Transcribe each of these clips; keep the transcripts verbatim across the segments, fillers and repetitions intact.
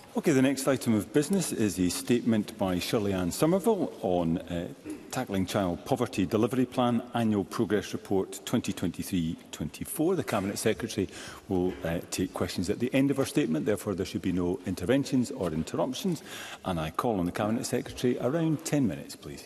Okay, the next item of business is a statement by Shirley-Ann Somerville on uh, Tackling Child Poverty Delivery Plan Annual Progress Report twenty twenty-three twenty-four. The Cabinet Secretary will uh, take questions at the end of her statement. Therefore, there should be no interventions or interruptions. And I call on the Cabinet Secretary around ten minutes, please.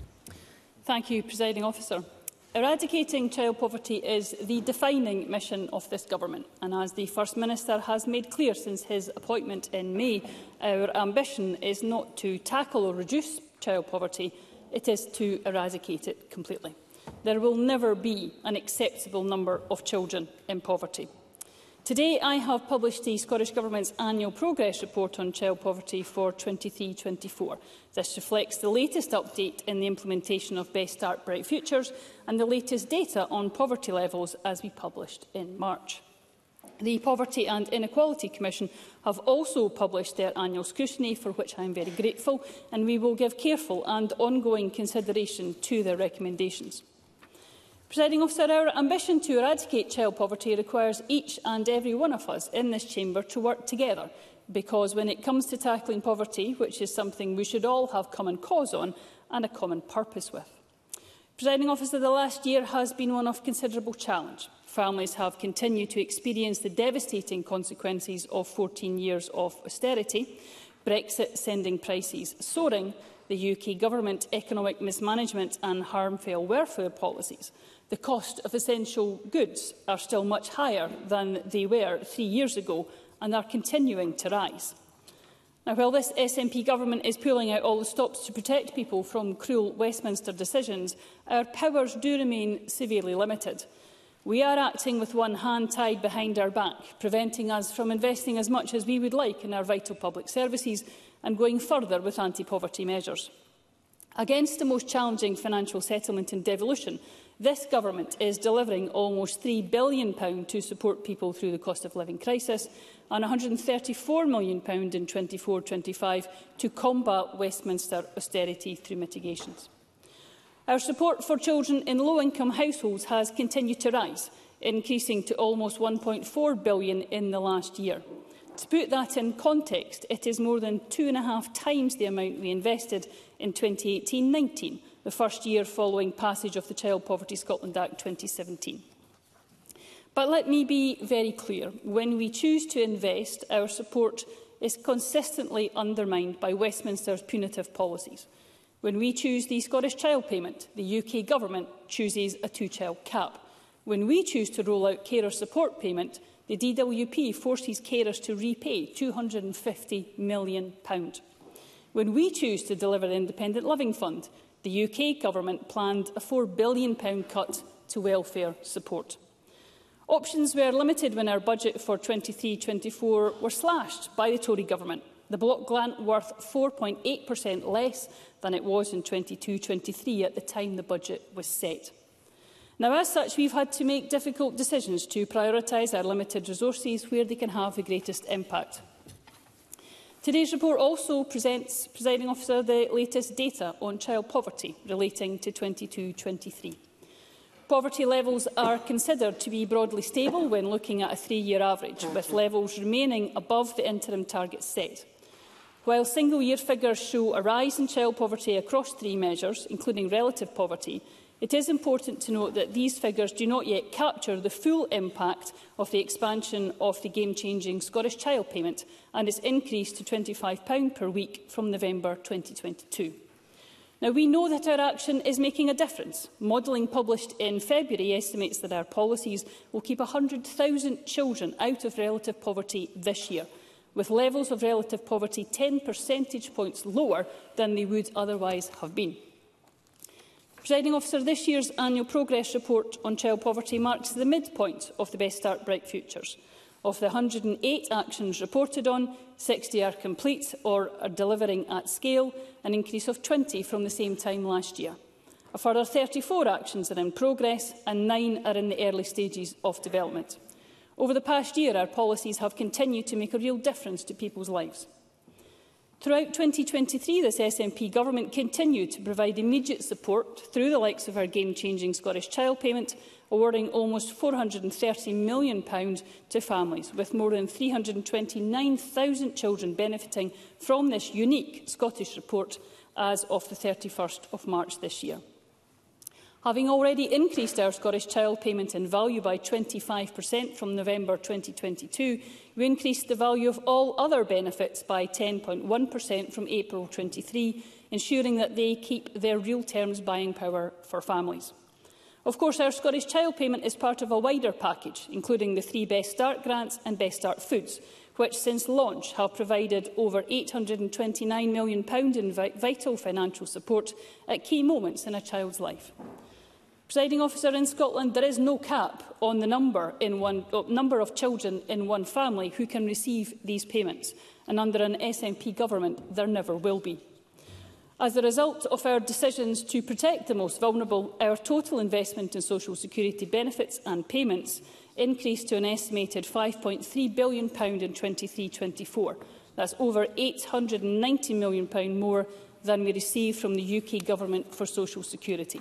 Thank you, Presiding Officer. Eradicating child poverty is the defining mission of this government, and as the First Minister has made clear since his appointment in May, our ambition is not to tackle or reduce child poverty, it is to eradicate it completely. There will never be an acceptable number of children in poverty. Today, I have published the Scottish Government's annual progress report on child poverty for twenty-three twenty-four. This reflects the latest update in the implementation of Best Start Bright Futures and the latest data on poverty levels as we published in March. The Poverty and Inequality Commission have also published their annual scrutiny, for which I am very grateful, and we will give careful and ongoing consideration to their recommendations. Presiding Officer, our ambition to eradicate child poverty requires each and every one of us in this chamber to work together, because when it comes to tackling poverty, which is something we should all have common cause on and a common purpose with. Presiding Officer, the last year has been one of considerable challenge. Families have continued to experience the devastating consequences of fourteen years of austerity, Brexit sending prices soaring, the U K Government economic mismanagement and harmful welfare policies. The cost of essential goods are still much higher than they were three years ago and are continuing to rise. Now, while this S N P government is pulling out all the stops to protect people from cruel Westminster decisions, our powers do remain severely limited. We are acting with one hand tied behind our back, preventing us from investing as much as we would like in our vital public services and going further with anti-poverty measures. Against the most challenging financial settlement in devolution, this government is delivering almost three billion pounds to support people through the cost of living crisis and one hundred and thirty-four million pounds in twenty-four twenty-five to combat Westminster austerity through mitigations. Our support for children in low-income households has continued to rise, increasing to almost one point four billion pounds in the last year. To put that in context, it is more than two and a half times the amount we invested in twenty eighteen nineteen, the first year following passage of the Child Poverty Scotland Act twenty seventeen. But let me be very clear. When we choose to invest, our support is consistently undermined by Westminster's punitive policies. When we choose the Scottish Child Payment, the U K Government chooses a two-child cap. When we choose to roll out carer support payment, the D W P forces carers to repay two hundred and fifty million pounds. When we choose to deliver the Independent Living Fund, the U K Government planned a four billion pounds cut to welfare support. Options were limited when our budget for twenty-three twenty-four were slashed by the Tory Government. The block grant worth four point eight percent less than it was in twenty-two twenty-three at the time the budget was set. Now, as such, we've had to make difficult decisions to prioritise our limited resources where they can have the greatest impact. Today's report also presents, Presiding Officer, the latest data on child poverty relating to twenty-two twenty-three. Poverty levels are considered to be broadly stable when looking at a three-year average, with levels remaining above the interim target set. While single-year figures show a rise in child poverty across three measures, including relative poverty, it is important to note that these figures do not yet capture the full impact of the expansion of the game-changing Scottish Child Payment and its increase to twenty-five pounds per week from November twenty twenty-two. Now, we know that our action is making a difference. Modelling published in February estimates that our policies will keep one hundred thousand children out of relative poverty this year, with levels of relative poverty ten percentage points lower than they would otherwise have been. Presiding Officer, this year's annual progress report on child poverty marks the midpoint of the Best Start Bright Futures. Of the one hundred and eight actions reported on, sixty are complete or are delivering at scale, an increase of twenty from the same time last year. A further thirty-four actions are in progress and nine are in the early stages of development. Over the past year, our policies have continued to make a real difference to people's lives. Throughout twenty twenty-three, this S N P government continued to provide immediate support through the likes of our game-changing Scottish Child Payment, awarding almost four hundred and thirty million pounds to families, with more than three hundred and twenty-nine thousand children benefiting from this unique Scottish report as of the thirty-first of March this year. Having already increased our Scottish Child Payment in value by twenty-five percent from November twenty twenty-two, we increased the value of all other benefits by ten point one percent from April twenty-three, ensuring that they keep their real terms buying power for families. Of course, our Scottish Child Payment is part of a wider package, including the three Best Start grants and Best Start Foods, which since launch have provided over eight hundred and twenty-nine million pounds in vital financial support at key moments in a child's life. Presiding Officer, in Scotland, there is no cap on the number, in one, uh, number of children in one family who can receive these payments, and under an S N P government there never will be. As a result of our decisions to protect the most vulnerable, our total investment in social security benefits and payments increased to an estimated five point three billion pounds in twenty-three twenty-four. That's over eight hundred and ninety million pounds more than we received from the U K Government for social security.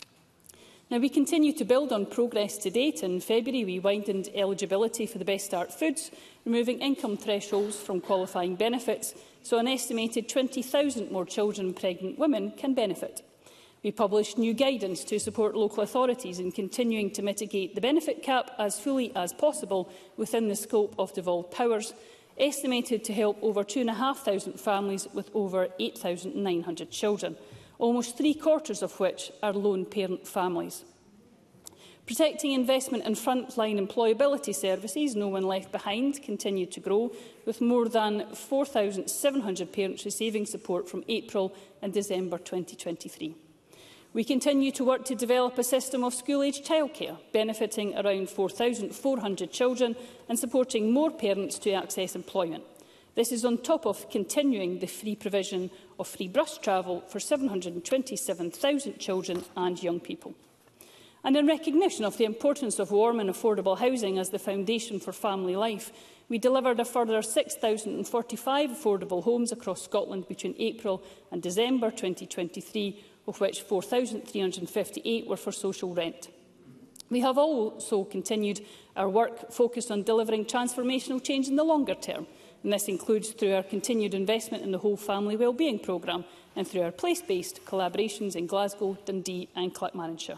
Now, we continue to build on progress to date. In February, we widened eligibility for the Best Start Foods, removing income thresholds from qualifying benefits, so an estimated twenty thousand more children and pregnant women can benefit. We published new guidance to support local authorities in continuing to mitigate the benefit cap as fully as possible within the scope of devolved powers, estimated to help over two thousand five hundred families with over eight thousand nine hundred children, almost three quarters of which are lone parent families. Protecting investment in frontline employability services, No One Left Behind, continued to grow, with more than four thousand seven hundred parents receiving support from April and December twenty twenty-three. We continue to work to develop a system of school-age childcare, benefiting around four thousand four hundred children and supporting more parents to access employment. This is on top of continuing the free provision of free bus travel for seven hundred and twenty-seven thousand children and young people. And in recognition of the importance of warm and affordable housing as the foundation for family life, we delivered a further six thousand forty-five affordable homes across Scotland between April and December twenty twenty-three, of which four thousand three hundred and fifty-eight were for social rent. We have also continued our work focused on delivering transformational change in the longer term, and this includes through our continued investment in the Whole Family Wellbeing Programme and through our place-based collaborations in Glasgow, Dundee and Clackmannanshire.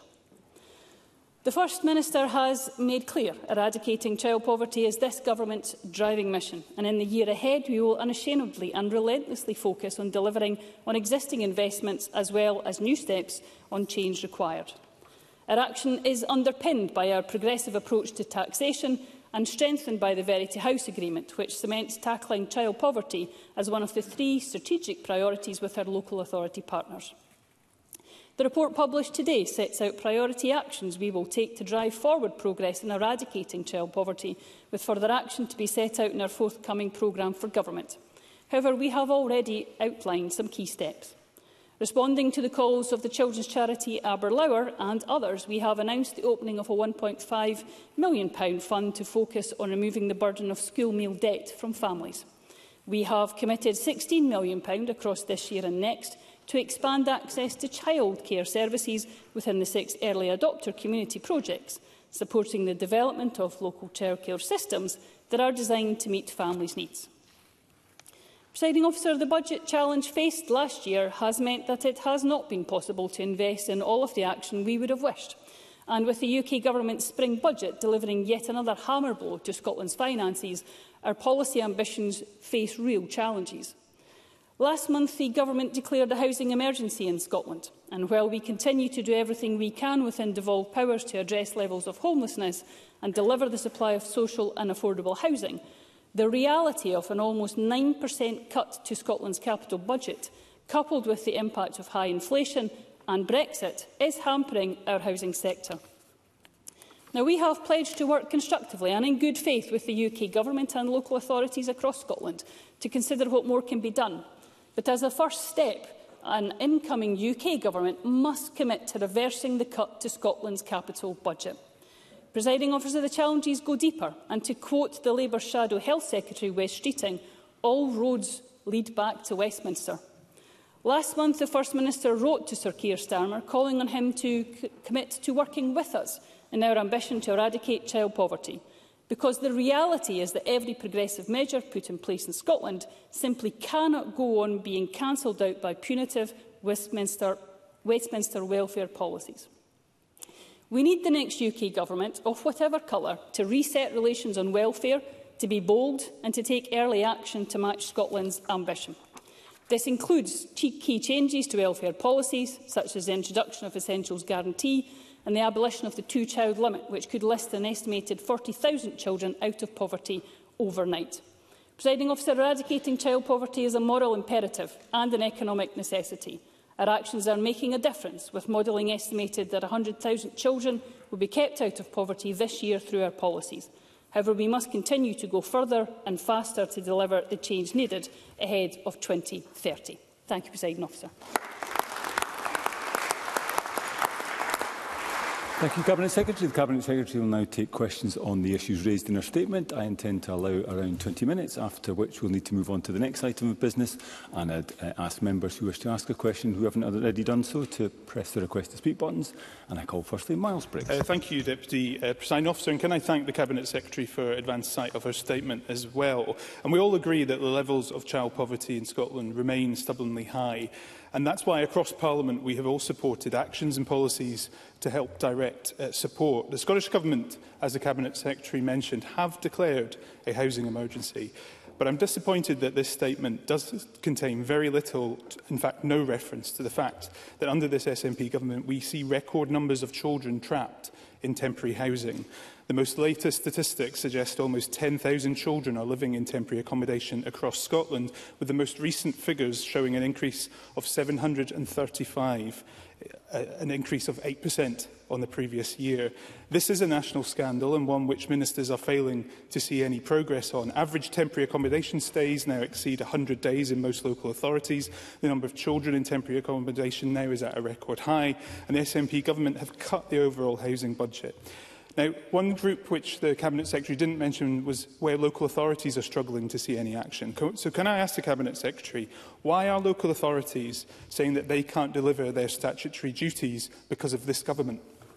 The First Minister has made clear eradicating child poverty is this government's driving mission, and in the year ahead we will unashamedly and relentlessly focus on delivering on existing investments as well as new steps on change required. Our action is underpinned by our progressive approach to taxation and strengthened by the Verity House Agreement, which cements tackling child poverty as one of the three strategic priorities with our local authority partners. The report published today sets out priority actions we will take to drive forward progress in eradicating child poverty, with further action to be set out in our forthcoming programme for government. However, we have already outlined some key steps. Responding to the calls of the children's charity Aberlour and others, we have announced the opening of a one point five million pounds fund to focus on removing the burden of school meal debt from families. We have committed sixteen million pounds across this year and next to expand access to childcare services within the six early adopter community projects, supporting the development of local childcare systems that are designed to meet families' needs. Presiding Officer, the budget challenge faced last year has meant that it has not been possible to invest in all of the action we would have wished, and with the U K Government's spring budget delivering yet another hammer blow to Scotland's finances, our policy ambitions face real challenges. Last month, the Government declared a housing emergency in Scotland, and while we continue to do everything we can within devolved powers to address levels of homelessness and deliver the supply of social and affordable housing, the reality of an almost nine percent cut to Scotland's capital budget, coupled with the impact of high inflation and Brexit, is hampering our housing sector. Now, we have pledged to work constructively and in good faith with the U K Government and local authorities across Scotland to consider what more can be done. But as a first step, an incoming U K Government must commit to reversing the cut to Scotland's capital budget. Presiding Officer, the challenges go deeper, and to quote the Labour Shadow Health Secretary Wes Streeting, all roads lead back to Westminster. Last month, the First Minister wrote to Sir Keir Starmer, calling on him to commit to working with us in our ambition to eradicate child poverty, because the reality is that every progressive measure put in place in Scotland simply cannot go on being cancelled out by punitive Westminster, Westminster welfare policies. We need the next U K government, of whatever colour, to reset relations on welfare, to be bold and to take early action to match Scotland's ambition. This includes key changes to welfare policies, such as the introduction of Essentials Guarantee and the abolition of the two-child limit, which could lift an estimated forty thousand children out of poverty overnight. Presiding Officer, eradicating child poverty is a moral imperative and an economic necessity. Our actions are making a difference, with modelling estimated that one hundred thousand children will be kept out of poverty this year through our policies. However, we must continue to go further and faster to deliver the change needed ahead of twenty thirty. Thank you, Presiding Officer. Thank you, Cabinet Secretary. The Cabinet Secretary will now take questions on the issues raised in her statement. I intend to allow around twenty minutes, after which we'll need to move on to the next item of business. And I'd uh, ask members who wish to ask a question who haven't already done so to press the request to speak buttons. And I call firstly Miles Briggs. Uh, thank you, Deputy uh, Presiding Officer. And can I thank the Cabinet Secretary for advance sight of her statement as well. And we all agree that the levels of child poverty in Scotland remain stubbornly high. And that's why across Parliament we have all supported actions and policies to help direct uh, support. The Scottish Government, as the Cabinet Secretary mentioned, have declared a housing emergency. But I'm disappointed that this statement does contain very little, in fact no reference to the fact that under this S N P government we see record numbers of children trapped in temporary housing. The most latest statistics suggest almost ten thousand children are living in temporary accommodation across Scotland, with the most recent figures showing an increase of seven hundred and thirty-five, an increase of eight percent on the previous year. This is a national scandal and one which ministers are failing to see any progress on. Average temporary accommodation stays now exceed one hundred days in most local authorities. The number of children in temporary accommodation now is at a record high, and the S N P government have cut the overall housing budget. Now, one group which the Cabinet Secretary didn't mention was where local authorities are struggling to see any action. So can I ask the Cabinet Secretary, why are local authorities saying that they can't deliver their statutory duties because of this government?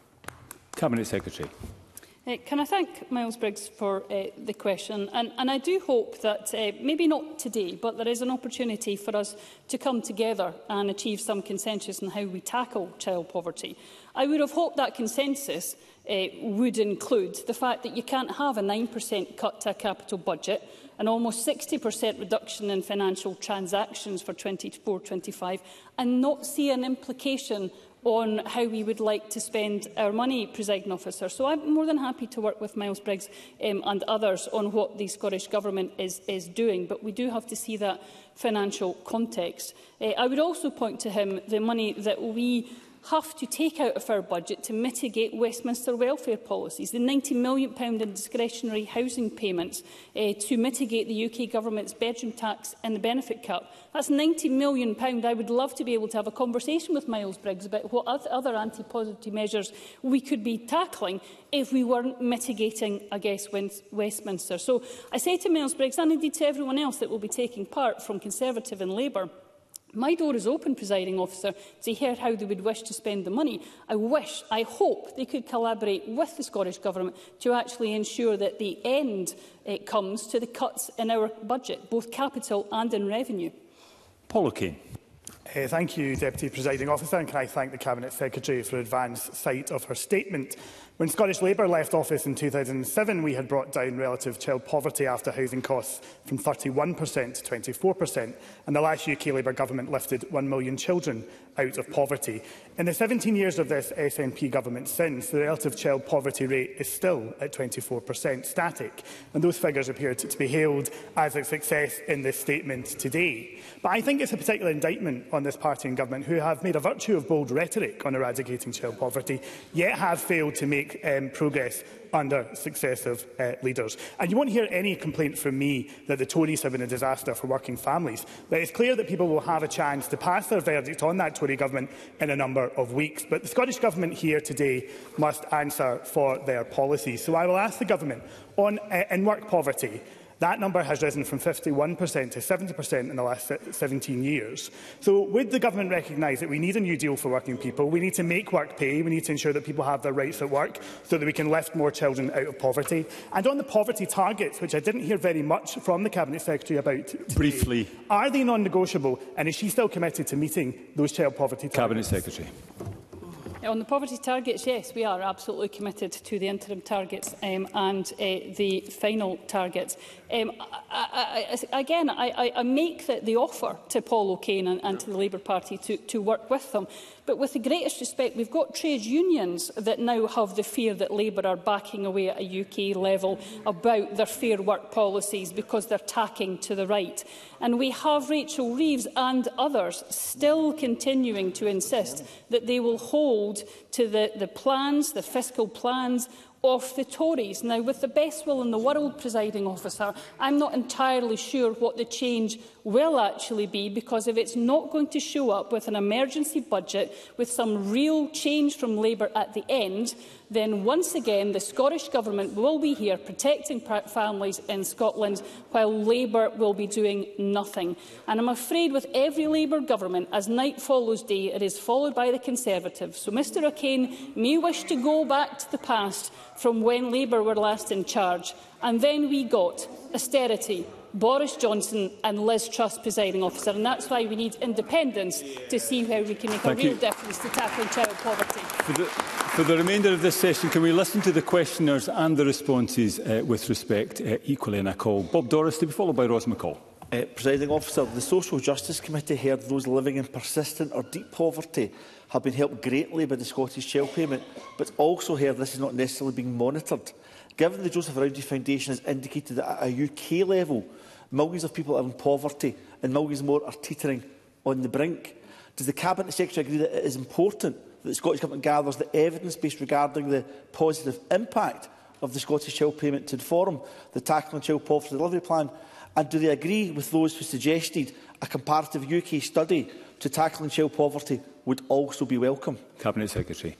Cabinet Secretary. Uh, can I thank Miles Briggs for uh, the question? And, and I do hope that, uh, maybe not today, but there is an opportunity for us to come together and achieve some consensus on how we tackle child poverty. I would have hoped that consensus uh, would include the fact that you can't have a nine percent cut to a capital budget, an almost sixty percent reduction in financial transactions for twenty-four twenty-five, and not see an implication on how we would like to spend our money, Presiding Officer. So I'm more than happy to work with Miles Briggs um, and others on what the Scottish Government is, is doing, but we do have to see that financial context. Uh, I would also point to him the money that we have to take out of our budget to mitigate Westminster welfare policies, the ninety million pounds in discretionary housing payments uh, to mitigate the U K Government's bedroom tax and the benefit cap. That's ninety million pounds. I would love to be able to have a conversation with Miles Briggs about what other anti-poverty measures we could be tackling if we weren't mitigating against Westminster. So I say to Miles Briggs, and indeed to everyone else that will be taking part from Conservative and Labour, my door is open, Presiding Officer, to hear how they would wish to spend the money. I wish, I hope they could collaborate with the Scottish Government to actually ensure that the end uh, comes to the cuts in our budget, both capital and in revenue. Paul O'Kane. Uh, thank you, Deputy Presiding Officer, and can I thank the Cabinet Secretary for advance sight of her statement. When Scottish Labour left office in two thousand seven, we had brought down relative child poverty after housing costs from thirty-one percent to twenty-four percent, and the last U K Labour government lifted one million children out of poverty. In the seventeen years of this S N P government since, the relative child poverty rate is still at twenty-four percent static, and those figures appear to, to be hailed as a success in this statement today. But I think it's a particular indictment on this party and government, who have made a virtue of bold rhetoric on eradicating child poverty, yet have failed to make um, progress under successive uh, leaders. And you won't hear any complaint from me that the Tories have been a disaster for working families. But it's clear that people will have a chance to pass their verdict on that Tory government in a number of weeks. But the Scottish Government here today must answer for their policies. So I will ask the Government, on uh, in work poverty, That number has risen from fifty-one percent to seventy percent in the last seventeen years. So would the government recognise that we need a new deal for working people? We need to make work pay. We need to ensure that people have their rights at work so that we can lift more children out of poverty. And on the poverty targets, which I didn't hear very much from the Cabinet Secretary about today, briefly, are they non-negotiable, and is she still committed to meeting those child poverty targets? Cabinet Secretary. On the poverty targets, yes, we are absolutely committed to the interim targets um, and uh, the final targets. Um, I, I, again, I, I make the, the offer to Paul O'Kane and, and to the Labour Party to, to work with them. But with the greatest respect, we've got trade unions that now have the fear that Labour are backing away at a U K level about their fair work policies because they're tacking to the right. And we have Rachel Reeves and others still continuing to insist that they will hold to the, the plans, the fiscal plans of the Tories. Now, with the best will in the world, presiding officer, I'm not entirely sure what the change will actually be, because if it's not going to show up with an emergency budget with some real change from Labour at the end, then once again the Scottish Government will be here protecting families in Scotland while Labour will be doing nothing. And I'm afraid with every Labour government, as night follows day, it is followed by the Conservatives. So Mr O'Kane may wish to go back to the past from when Labour were last in charge. And then we got austerity, Boris Johnson and Liz Truss, presiding officer. And that's why we need independence to see how we can make Thank a real you. difference to tackling child poverty. For the, for the remainder of this session, can we listen to the questioners and the responses uh, with respect uh, equally? And I call Bob Doris to be followed by Ros McCall. Uh, Presiding officer, the Social Justice Committee heard those living in persistent or deep poverty have been helped greatly by the Scottish Child Payment, but also heard this is not necessarily being monitored. Given the Joseph Roundy Foundation has indicated that at a U K level, millions of people are in poverty and millions more are teetering on the brink, does the Cabinet Secretary agree that it is important that the Scottish Government gathers the evidence base regarding the positive impact of the Scottish Child Payment to inform the Tackling Child Poverty Delivery Plan? And do they agree with those who suggested a comparative U K study to tackling child poverty would also be welcome? Cabinet Secretary.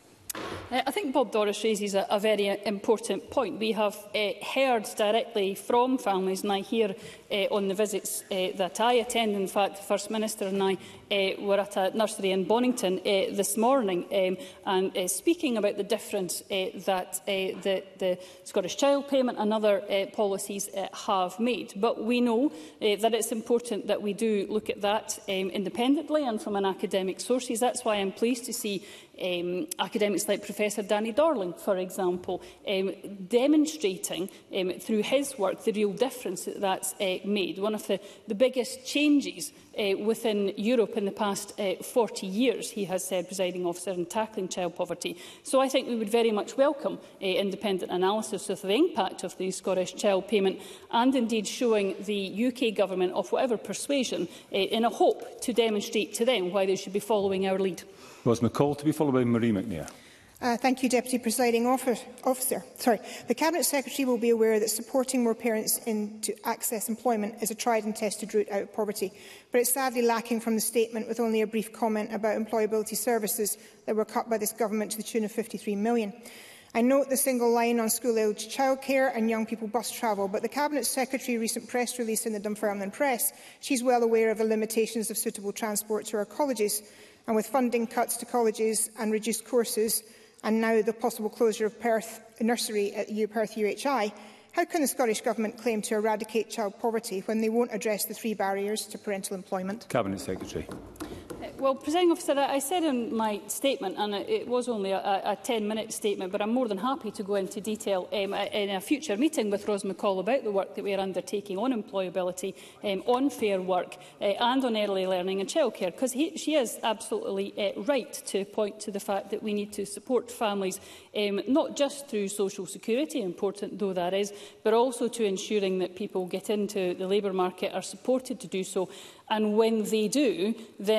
Uh, I think Bob Doris raises a, a very uh, important point. We have uh, heard directly from families, and I hear uh, on the visits uh, that I attend. In fact, the First Minister and I uh, were at a nursery in Bonington uh, this morning, um, and uh, speaking about the difference uh, that uh, the, the Scottish Child Payment and other uh, policies uh, have made. But we know uh, that it's important that we do look at that um, independently and from an academic sources. That's why I'm pleased to see Um, academics like Professor Danny Darling, for example, um, demonstrating um, through his work the real difference that that's uh, made. One of the, the biggest changes uh, within Europe in the past uh, forty years, he has said, presiding officer, in tackling child poverty. So I think we would very much welcome uh, independent analysis of the impact of the Scottish Child Payment, and indeed showing the U K Government of whatever persuasion uh, in a hope to demonstrate to them why they should be following our lead. Ros McCall to be followed by Marie McNair. Uh, thank you, Deputy Presiding Officer. Sorry. The Cabinet Secretary will be aware that supporting more parents in to access employment is a tried and tested route out of poverty, but it's sadly lacking from the statement, with only a brief comment about employability services that were cut by this government to the tune of fifty-three million. I note the single line on school-age childcare and young people bus travel, but the Cabinet Secretary's recent press release in the Dunfermline Press, she's well aware of the limitations of suitable transport to our colleges. And with funding cuts to colleges and reduced courses, and now the possible closure of Perth Nursery at Perth U H I, how can the Scottish Government claim to eradicate child poverty when they won't address the three barriers to parental employment? Cabinet Secretary. Well, Presiding Officer, I said in my statement, and it was only a ten-minute statement, but I'm more than happy to go into detail um, in a future meeting with Ros McCall about the work that we are undertaking on employability, um, on fair work, uh, and on early learning and childcare, because she is absolutely uh, right to point to the fact that we need to support families, um, not just through social security, important though that is, but also to ensuring that people get into the labour market, are supported to do so, and when they do, then they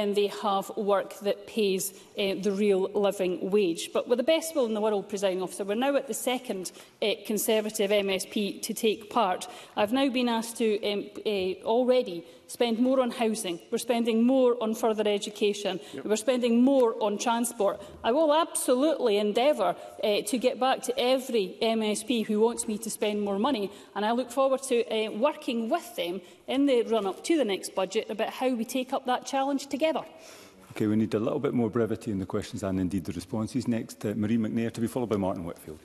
have work that pays uh, the real living wage. But with the best will in the world, Presiding Officer, we're now at the second uh, Conservative M S P to take part. I've now been asked to um, uh, already spend more on housing, we're spending more on further education, yep. we're spending more on transport. I will absolutely endeavour uh, to get back to every M S P who wants me to spend more money, and I look forward to uh, working with them in the run-up to the next budget about how we take up that challenge together. Okay, we need a little bit more brevity in the questions and indeed the responses. Next, uh, Marie McNair, to be followed by Martin Whitfield.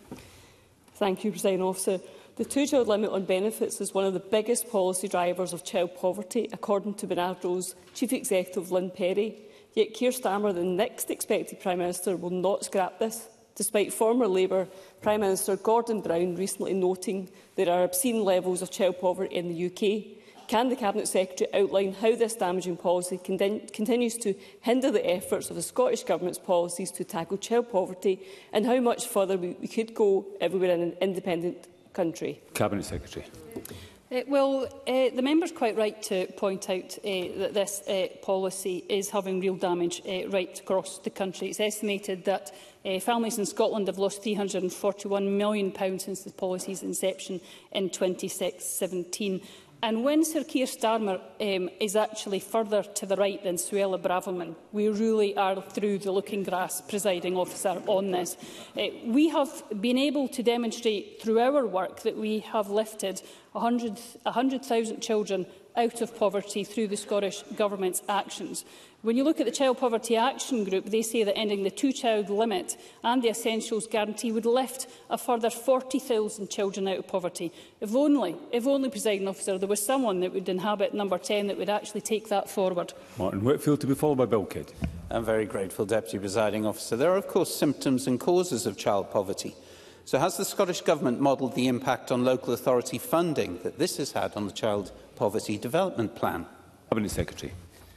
Thank you, Presiding Officer. The two-child limit on benefits is one of the biggest policy drivers of child poverty, according to Benadryl's Chief Executive Lynn Perry. Yet Keir Starmer, the next expected Prime Minister, will not scrap this, despite former Labour Prime Minister Gordon Brown recently noting there are obscene levels of child poverty in the U K. Can the Cabinet Secretary outline how this damaging policy continues to hinder the efforts of the Scottish Government's policies to tackle child poverty, and how much further we, we could go if we were in an independent country? Cabinet Secretary. Uh, well, uh, the member is quite right to point out uh, that this uh, policy is having real damage uh, right across the country. It's estimated that uh, families in Scotland have lost three hundred and forty-one million pounds since the policy's inception in twenty seventeen. And when Sir Keir Starmer um, is actually further to the right than Suella Braverman, we really are through the looking glass, Presiding Officer, on this. Uh, we have been able to demonstrate through our work that we have lifted one hundred thousand children out of poverty through the Scottish Government's actions. When you look at the Child Poverty Action Group, they say that ending the two-child limit and the Essentials Guarantee would lift a further forty thousand children out of poverty. If only, if only, Presiding Officer, there was someone that would inhabit number ten that would actually take that forward. Martin Whitfield, to be followed by Bill Kidd. I'm very grateful, Deputy Presiding Officer. There are, of course, symptoms and causes of child poverty. So has the Scottish Government modelled the impact on local authority funding that this has had on the Child Poverty Development Plan? Cabinet Secretary.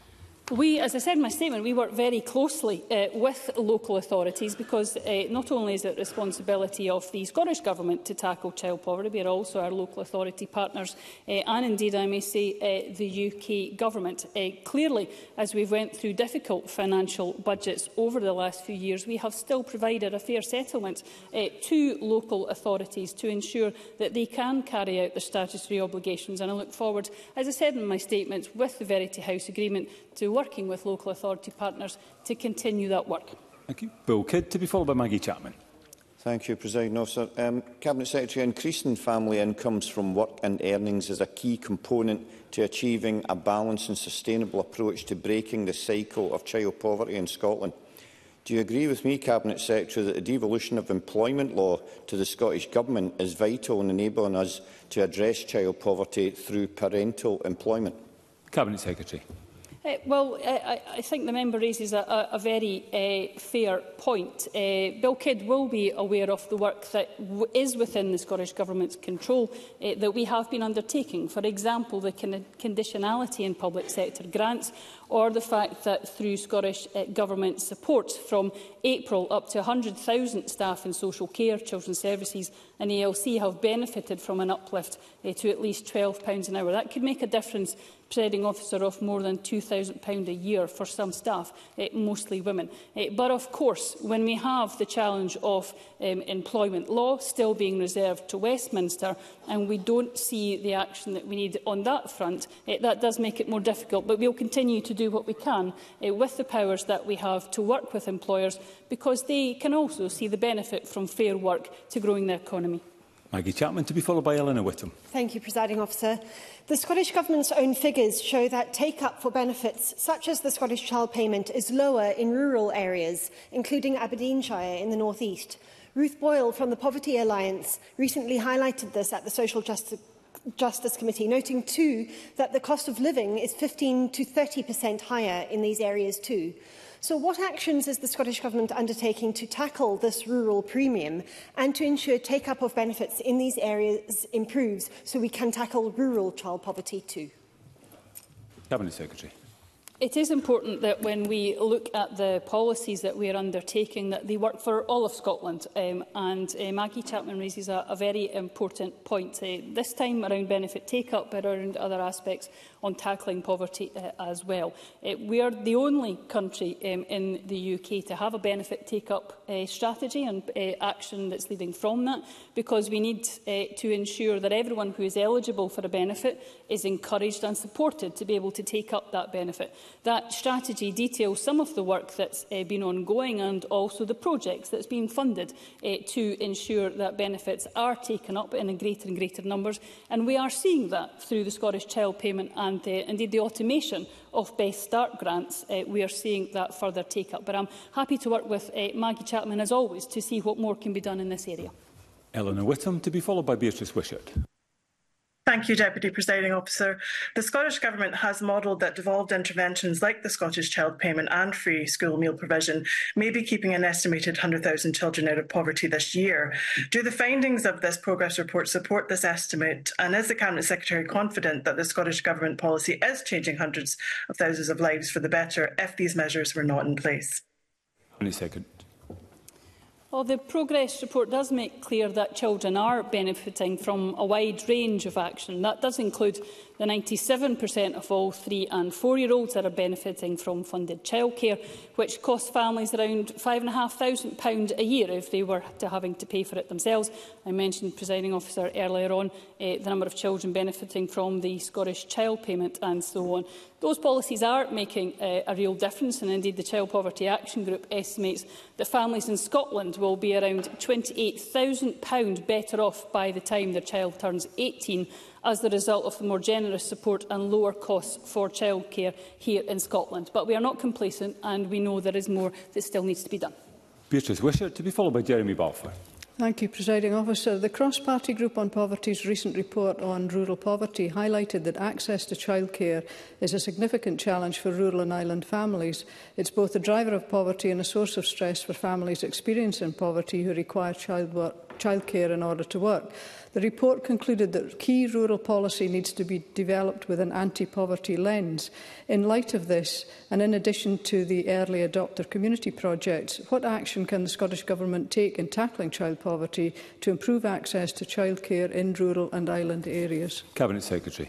We, as I said in my statement, we work very closely uh, with local authorities because uh, not only is it the responsibility of the Scottish Government to tackle child poverty, but also our local authority partners uh, and indeed, I may say, uh, the U K Government. Uh, clearly, as we've went through difficult financial budgets over the last few years, we have still provided a fair settlement uh, to local authorities to ensure that they can carry out their statutory obligations. And I look forward, as I said in my statement, with the Verity House Agreement, to working with local authority partners to continue that work. Thank you. Bill Kidd, to be followed by Maggie Chapman. Thank you, Presiding Officer. Um, Cabinet Secretary, increasing family incomes from work and earnings is a key component to achieving a balanced and sustainable approach to breaking the cycle of child poverty in Scotland. Do you agree with me, Cabinet Secretary, that the devolution of employment law to the Scottish Government is vital in enabling us to address child poverty through parental employment? Cabinet Secretary. Uh, well, I, I think the member raises a, a, a very uh, fair point. Uh, Bill Kidd will be aware of the work that w is within the Scottish Government's control uh, that we have been undertaking. For example, the con conditionality in public sector grants, or the fact that through Scottish uh, Government support from April up to one hundred thousand staff in social care, children's services and A L C have benefited from an uplift uh, to at least twelve pounds an hour. That could make a difference, Presiding Officer, of more than two thousand pounds a year for some staff, uh, mostly women. Uh, but of course, when we have the challenge of um, employment law still being reserved to Westminster, and we don't see the action that we need on that front, uh, that does make it more difficult. But we'll continue to do what we can uh, with the powers that we have to work with employers, because they can also see the benefit from fair work to growing their economy. Maggie Chapman, to be followed by Eleanor Whittam. Thank you, Presiding Officer. The Scottish Government's own figures show that take-up for benefits, such as the Scottish Child Payment, is lower in rural areas, including Aberdeenshire in the North East. Ruth Boyle from the Poverty Alliance recently highlighted this at the Social Justice Justice Committee, noting too that the cost of living is fifteen to thirty percent higher in these areas too. So what actions is the Scottish Government undertaking to tackle this rural premium and to ensure take-up of benefits in these areas improves so we can tackle rural child poverty too? Cabinet Secretary. It is important that when we look at the policies that we are undertaking, that they work for all of Scotland. Um, and uh, Maggie Chapman raises a, a very important point, uh, this time around benefit take-up, but around other aspects on tackling poverty uh, as well. Uh, we are the only country um, in the U K to have a benefit take-up uh, strategy and uh, action that's leading from that, because we need uh, to ensure that everyone who is eligible for a benefit is encouraged and supported to be able to take up that benefit. That strategy details some of the work that's uh, been ongoing and also the projects that's been funded uh, to ensure that benefits are taken up in greater and greater numbers. And we are seeing that through the Scottish Child Payment and uh, indeed the automation of Best Start grants. Uh, we are seeing that further take up. But I'm happy to work with uh, Maggie Chapman, as always, to see what more can be done in this area. Eleanor Whittam, to be followed by Beatrice Wishart. Thank you, Deputy Presiding Officer. The Scottish Government has modelled that devolved interventions like the Scottish Child Payment and free school meal provision may be keeping an estimated one hundred thousand children out of poverty this year. Do the findings of this progress report support this estimate? And is the Cabinet Secretary confident that the Scottish Government policy is changing hundreds of thousands of lives for the better if these measures were not in place? Any second. Well, the progress report does make clear that children are benefiting from a wide range of action. That does include the ninety-seven percent of all three and four-year-olds that are benefiting from funded childcare, which costs families around five thousand five hundred pounds a year if they were to having to pay for it themselves. I mentioned, Presiding Officer, earlier on uh, the number of children benefiting from the Scottish Child Payment and so on. Those policies are making uh, a real difference, and indeed the Child Poverty Action Group estimates that families in Scotland will be around twenty-eight thousand pounds better off by the time their child turns eighteen, as the result of the more generous support and lower costs for childcare here in Scotland. But we are not complacent, and we know there is more that still needs to be done. Beatrice Wishart, to be followed by Jeremy Balfour. Thank you, Presiding Officer. The Cross-Party Group on Poverty's recent report on rural poverty highlighted that access to childcare is a significant challenge for rural and island families. It's both a driver of poverty and a source of stress for families experiencing poverty who require child work, childcare in order to work. The report concluded that key rural policy needs to be developed with an anti-poverty lens. In light of this, and in addition to the early adopter community projects, what action can the Scottish Government take in tackling child poverty to improve access to childcare in rural and island areas? Cabinet Secretary.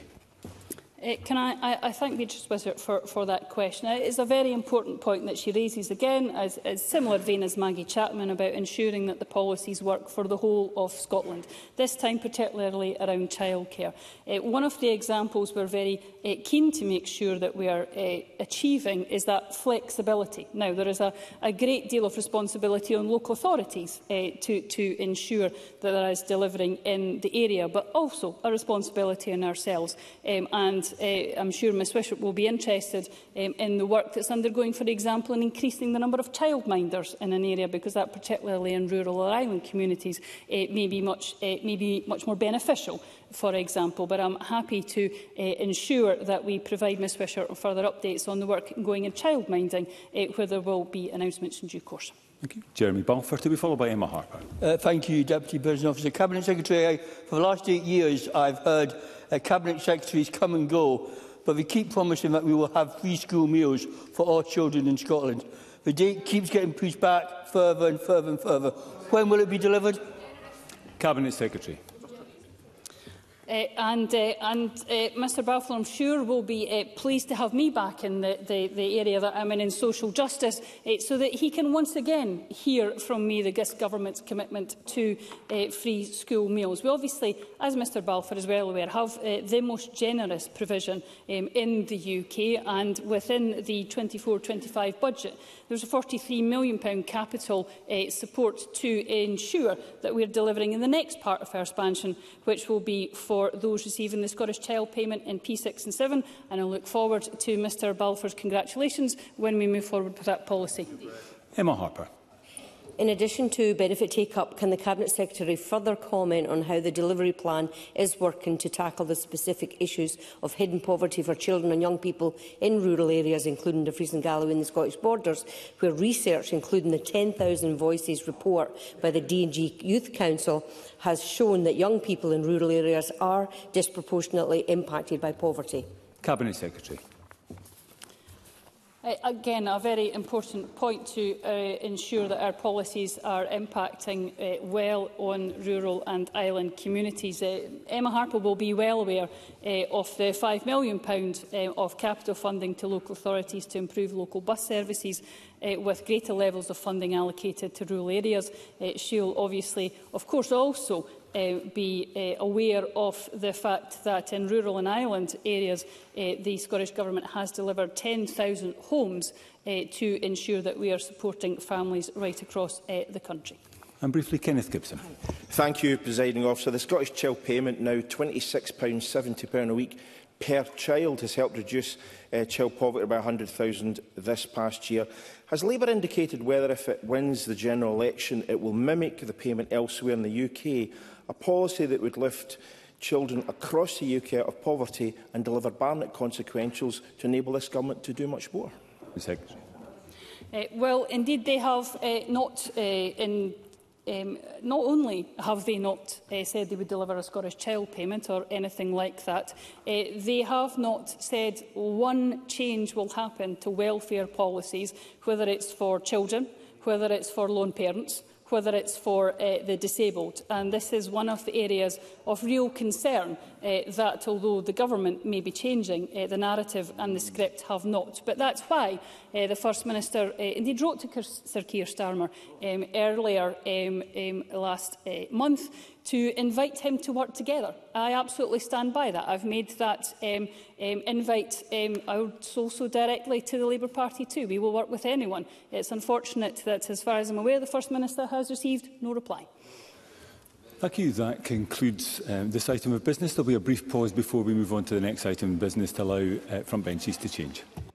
Uh, can I, I, I thank Beatrice Wishart for, for that question. It is a very important point that she raises again, as, as similar vein as Maggie Chapman, about ensuring that the policies work for the whole of Scotland, this time particularly around childcare. Uh, one of the examples we're very uh, keen to make sure that we are uh, achieving is that flexibility. Now, there is a, a great deal of responsibility on local authorities uh, to, to ensure that there is delivering in the area, but also a responsibility on ourselves. Um, and Uh, I'm sure Miz Wishart will be interested um, in the work that's undergoing, for example, in increasing the number of childminders in an area, because that, particularly in rural or island communities, uh, may, be much, uh, may be much more beneficial, for example. But I'm happy to uh, ensure that we provide Miz Wishart with further updates on the work going in childminding, uh, where there will be announcements in due course. Thank you. Jeremy Balfour, to be followed by Emma Harper. Uh, thank you, Deputy Presiding Officer. Cabinet Secretary, I, for the last eight years I've heard uh, Cabinet Secretaries come and go, but they keep promising that we will have free school meals for all children in Scotland. The date keeps getting pushed back further and further and further. When will it be delivered? Cabinet Secretary. Uh, and uh, and uh, Mr Balfour, I'm sure, will be uh, pleased to have me back in the, the, the area that I'm in, in social justice, uh, so that he can once again hear from me the Government's commitment to uh, free school meals. We obviously, as Mr Balfour is well aware, have uh, the most generous provision um, in the U K, and within the twenty-four twenty-five budget there's a forty-three million pounds capital uh, support to ensure that we are delivering in the next part of our expansion, which will be for for those receiving the Scottish Child Payment in P six and seven, and I look forward to Mr Balfour's congratulations when we move forward with that policy. Emma Harper. In addition to benefit take-up, can the Cabinet Secretary further comment on how the delivery plan is working to tackle the specific issues of hidden poverty for children and young people in rural areas, including Dumfries and Galloway and the Scottish borders, where research, including the ten thousand Voices report by the D and G Youth Council, has shown that young people in rural areas are disproportionately impacted by poverty? Cabinet Secretary. Uh, again, a very important point to uh, ensure that our policies are impacting uh, well on rural and island communities. Uh, Emma Harper will be well aware uh, of the five million pounds uh, of capital funding to local authorities to improve local bus services, uh, with greater levels of funding allocated to rural areas. Uh, she will obviously, of course, also Uh, be uh, aware of the fact that in rural and island areas uh, the Scottish Government has delivered ten thousand homes uh, to ensure that we are supporting families right across uh, the country. And briefly, Kenneth Gibson. Thank you, Presiding Officer. The Scottish Child Payment, now twenty-six pounds seventy a week per child, has helped reduce uh, child poverty by one hundred thousand this past year. Has Labour indicated whether, if it wins the general election, it will mimic the payment elsewhere in the U K, a policy that would lift children across the U K out of poverty and deliver Barnett consequentials to enable this government to do much more? Secretary. Uh, well, indeed, they have uh, not uh, in Um, not only have they not uh, said they would deliver a Scottish child payment or anything like that, uh, they have not said one change will happen to welfare policies, whether it's for children, whether it's for lone parents, whether it's for uh, the disabled. And this is one of the areas of real concern uh, that, although the government may be changing, uh, the narrative and the script have not. But that's why uh, the First Minister uh, indeed wrote to Sir Keir Starmer um, earlier um, um, last uh, month to invite him to work together. I absolutely stand by that. I've made that um, um, invite um, also directly to the Labour Party too. We will work with anyone. It's unfortunate that, as far as I'm aware, the First Minister has received no reply. Thank you. That concludes um, this item of business. There will be a brief pause before we move on to the next item of business to allow uh, front benches to change.